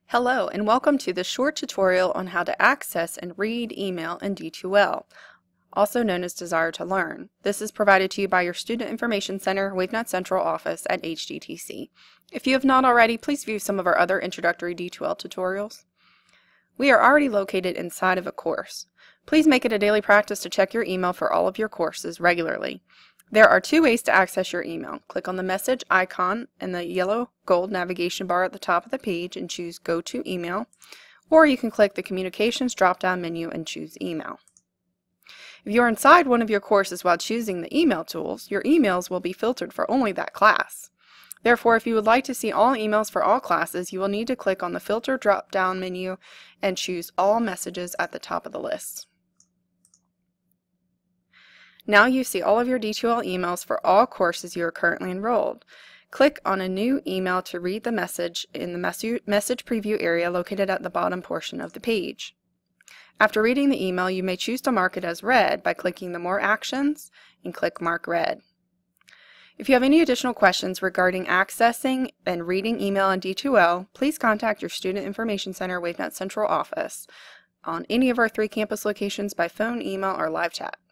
Hello and welcome to this short tutorial on how to access and read email in D2L, also known as Desire to Learn. This is provided to you by your Student Information Center, WaveNet Central Office at HGTC. If you have not already, please view some of our other introductory D2L tutorials. We are already located inside of a course. Please make it a daily practice to check your email for all of your courses regularly. There are two ways to access your email. Click on the message icon in the yellow gold navigation bar at the top of the page and choose Go to Email, or you can click the Communications drop-down menu and choose Email. If you are inside one of your courses while choosing the email tools, your emails will be filtered for only that class. Therefore, if you would like to see all emails for all classes, you will need to click on the Filter drop-down menu and choose All Messages at the top of the list. Now you see all of your D2L emails for all courses you are currently enrolled. Click on a new email to read the message in the message preview area located at the bottom portion of the page. After reading the email, you may choose to mark it as read by clicking the More Actions and click Mark Read. If you have any additional questions regarding accessing and reading email in D2L, please contact your Student Information Center WaveNet Central Office on any of our 3 campus locations by phone, email, or live chat.